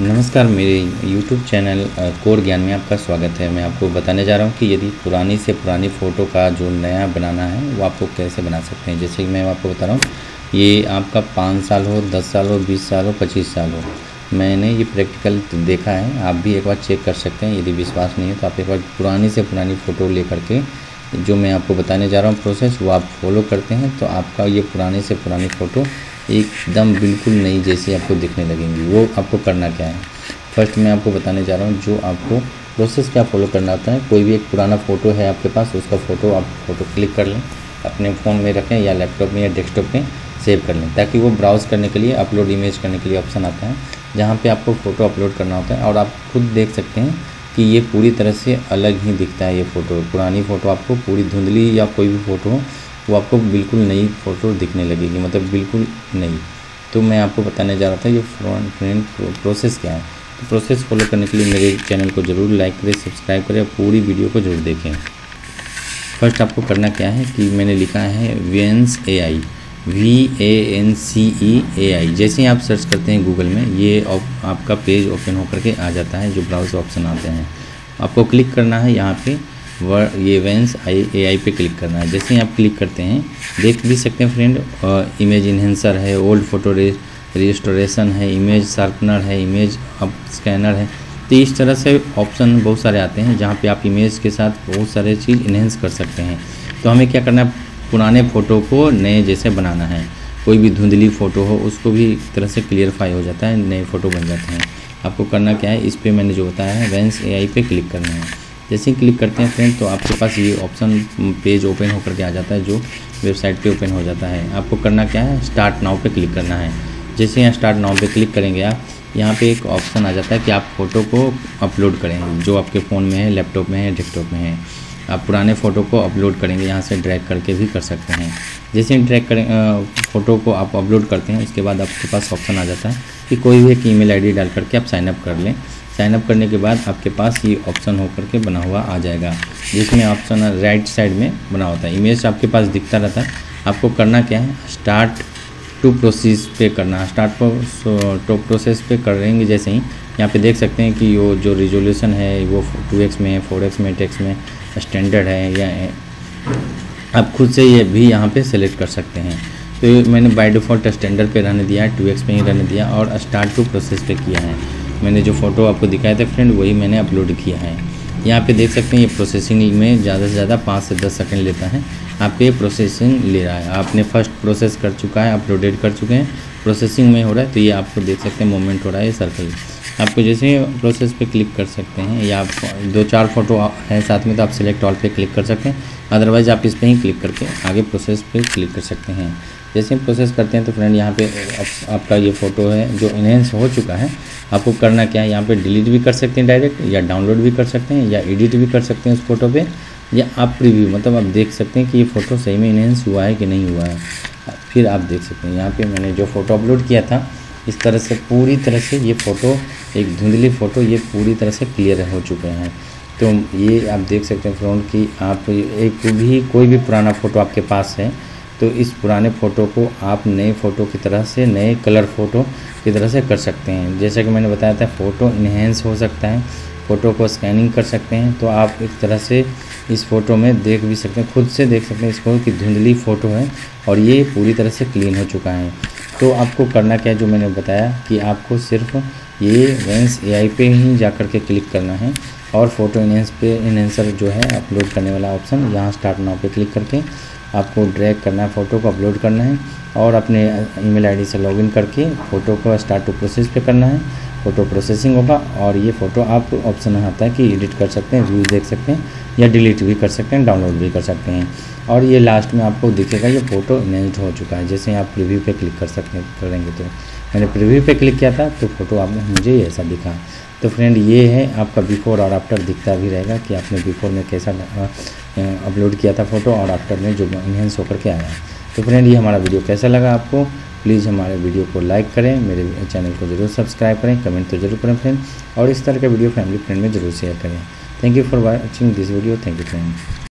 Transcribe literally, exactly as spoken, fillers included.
नमस्कार, मेरे YouTube channel core ज्ञान में आपका स्वागत है। मैं आपको बताने जा रहा हूं कि यदि पुरानी से पुरानी फ़ोटो का जो नया बनाना है वो आपको कैसे बना सकते हैं। जैसे कि मैं आपको बता रहा हूं, ये आपका पाँच साल हो, दस साल हो, बीस साल हो, पच्चीस साल हो, मैंने ये प्रैक्टिकल देखा है। आप भी एक बार चेक कर सकते हैं। यदि विश्वास नहीं है तो आप एक बार पुरानी से पुरानी फ़ोटो ले करके जो मैं आपको बताने जा रहा हूँ प्रोसेस, वो आप फॉलो करते हैं तो आपका ये पुराने से पुरानी फ़ोटो एकदम बिल्कुल नई जैसी आपको दिखने लगेंगी। वो आपको करना क्या है, फर्स्ट मैं आपको बताने जा रहा हूँ जो आपको प्रोसेस क्या फॉलो करना होता है। कोई भी एक पुराना फ़ोटो है आपके पास, उसका फ़ोटो आप फ़ोटो क्लिक कर लें, अपने फ़ोन में रखें या लैपटॉप में या डेस्कटॉप में सेव कर लें, ताकि वो ब्राउज़ करने के लिए, अपलोड इमेज करने के लिए ऑप्शन आता है जहाँ पे आपको फ़ोटो अपलोड करना होता है। और आप खुद देख सकते हैं कि ये पूरी तरह से अलग ही दिखता है। ये फ़ोटो, पुरानी फ़ोटो आपको पूरी धुंधली या कोई भी फ़ोटो हो वो आपको बिल्कुल नई फ़ोटो दिखने लगेगी, मतलब बिल्कुल नई। तो मैं आपको बताने जा रहा था ये फ्रंट फ्रेंड प्रोसेस क्या है। तो प्रोसेस फॉलो करने के लिए मेरे चैनल को ज़रूर लाइक करें, सब्सक्राइब करें और पूरी वीडियो को ज़रूर देखें। फर्स्ट आपको करना क्या है कि मैंने लिखा है Vance A I, V A N C E A I. जैसे ही आप सर्च करते हैं गूगल में, ये आपका पेज ओपन होकर के आ जाता है, जो ब्राउज़र ऑप्शन आते हैं। आपको क्लिक करना है यहाँ पे वर ये वेंस आई ए आई पे क्लिक करना है। जैसे ही आप क्लिक करते हैं, देख भी सकते हैं फ्रेंड, इमेज इन्हेंसर है, ओल्ड फोटो रिस्टोरेशन है, इमेज शार्पनर है, इमेज अप स्कैनर है। तो इस तरह से ऑप्शन बहुत सारे आते हैं जहाँ पे आप इमेज के साथ बहुत सारे चीज़ इन्हेंस कर सकते हैं। तो हमें क्या करना है, पुराने फ़ोटो को नए जैसे बनाना है। कोई भी धुंधली फ़ोटो हो उसको भी एक तरह से क्लियरफाई हो जाता है, नए फ़ोटो बन जाते हैं। आपको करना क्या है, इस पर मैंने जो बताया है वेंस ए आई पे क्लिक करना है। जैसे ही क्लिक करते हैं फ्रेंड, तो आपके पास ये ऑप्शन पेज ओपन होकर के आ जाता है, जो वेबसाइट पे ओपन हो जाता है। आपको करना क्या है, स्टार्ट नाउ पे क्लिक करना है। जैसे यहाँ स्टार्ट नाउ पे क्लिक करेंगे आप, यहाँ पे एक ऑप्शन आ जाता है कि आप फ़ोटो को अपलोड करें, जो आपके फ़ोन में है, लैपटॉप में है, डेस्कटॉप में है। आप पुराने फ़ोटो को अपलोड करेंगे, यहाँ से ड्रैग करके भी कर सकते हैं। जैसे ही ड्रैग करें फ़ोटो को आप अपलोड करते हैं, उसके बाद आपके पास ऑप्शन आ जाता है कि कोई भी एक ईमेल आईडी डाल करके आप साइनअप कर लें। साइनअप करने के बाद आपके पास ये ऑप्शन होकर के बना हुआ आ जाएगा, जिसमें ऑप्शन राइट साइड में बना होता है, इमेज आपके पास दिखता रहता है। आपको करना क्या है, स्टार्ट टू प्रोसेस पे करना है। स्टार्ट टू प्रोसेस पे करेंगे जैसे ही, यहाँ पे देख सकते हैं कि वो जो रिजोल्यूशन है वो टू एक्स में है, फोर एक्स में, टेक्स में, स्टैंडर्ड है, या आप खुद से ये भी यहाँ पे सेलेक्ट कर सकते हैं। तो मैंने बाय डिफ़ॉल्ट स्टैंडर्ड पे रहने दिया है, टू एक्स पे ही रहने दिया और स्टार्ट टू प्रोसेस पे किया है। मैंने जो फ़ोटो आपको दिखाए थे फ्रेंड, वही मैंने अपलोड किया है। यहाँ पे देख सकते हैं ये प्रोसेसिंग में ज़्यादा से ज़्यादा पाँच से दस सेकंड लेता है। आपके प्रोसेसिंग ले रहा है, आपने फर्स्ट प्रोसेस कर चुका है, अपलोडेड कर चुके हैं, प्रोसेसिंग में हो रहा है। तो ये आपको देख सकते हैं मोमेंट हो रहा है, ये सर्कल। आपको जैसे ही प्रोसेस पे क्लिक कर सकते हैं, या आप दो चार फ़ोटो हैं साथ में तो आप सिलेक्ट ऑल पे क्लिक कर सकते हैं, अदरवाइज़ आप इस पर ही क्लिक करके आगे प्रोसेस पे क्लिक कर सकते हैं। जैसे हम प्रोसेस करते हैं तो फ्रेंड यहाँ पे आपका ये फ़ोटो है जो इन्हेंस हो चुका है। आपको करना क्या है, यहाँ पे डिलीट भी कर सकते हैं डायरेक्ट, या डाउनलोड भी कर सकते हैं, या एडिट भी कर सकते हैं उस फोटो पे, या आप प्रीव्यू, मतलब आप देख सकते हैं कि ये फ़ोटो सही में इन्हेंस हुआ है कि नहीं हुआ है। फिर आप देख सकते हैं यहाँ पे मैंने जो फ़ोटो अपलोड किया था, इस तरह से पूरी तरह से ये फ़ोटो, एक धुंधली फ़ोटो, ये पूरी तरह से क्लियर हो चुके हैं। तो ये आप देख सकते हैं फ्रेंड कि आप एक भी कोई भी पुराना फ़ोटो आपके पास है तो इस पुराने फ़ोटो को आप नए फ़ोटो की तरह से, नए कलर फ़ोटो की तरह से कर सकते हैं। जैसा कि मैंने बताया था, फ़ोटो इन्हेंस हो सकता है, फ़ोटो को स्कैनिंग कर सकते हैं। तो आप एक तरह से इस फ़ोटो में देख भी सकते हैं, खुद से देख सकते हैं इसको कि धुंधली फ़ोटो है और ये पूरी तरह से क्लीन हो चुका है। तो आपको करना क्या है, जो मैंने बताया कि आपको सिर्फ ये वेंस ए आई पे ही जा कर के क्लिक करना है और फ़ोटो इन्हेंस पे इन्हेंसर जो है अपलोड करने वाला ऑप्शन, यहाँ स्टार्ट नाउ पे क्लिक करके आपको ड्रैग करना है, फ़ोटो को अपलोड करना है और अपने ईमेल आईडी से लॉगिन करके फ़ोटो को स्टार्ट टू प्रोसेस पे करना है। फ़ोटो प्रोसेसिंग होगा और ये फ़ोटो आप ऑप्शन आता है कि एडिट कर सकते हैं, व्यू देख सकते हैं, या डिलीट भी कर सकते हैं, डाउनलोड भी कर सकते हैं। और ये लास्ट में आपको दिखेगा ये फ़ोटो इन्हेंस्ड हो चुका है। जैसे आप प्रीव्यू पे क्लिक कर सकते करेंगे, तो मैंने प्रीव्यू पे क्लिक किया था तो फ़ोटो आपने मुझे ऐसा दिखा। तो फ्रेंड ये है आपका बिफ़ोर और आफ्टर, दिखता भी रहेगा कि आपने बिफ़ोर में कैसा अपलोड किया था फ़ोटो और आफ्टर में जो इन्हेंस होकर के आया। तो फ्रेंड ये हमारा वीडियो कैसा लगा आपको, प्लीज़ हमारे वीडियो को लाइक करें, मेरे चैनल को ज़रूर सब्सक्राइब करें, कमेंट तो ज़रूर करें फ्रेंड, और इस तरह का वीडियो फैमिली फ्रेंड में ज़रूर शेयर करें। Thank you for watching this video. Thank you friend.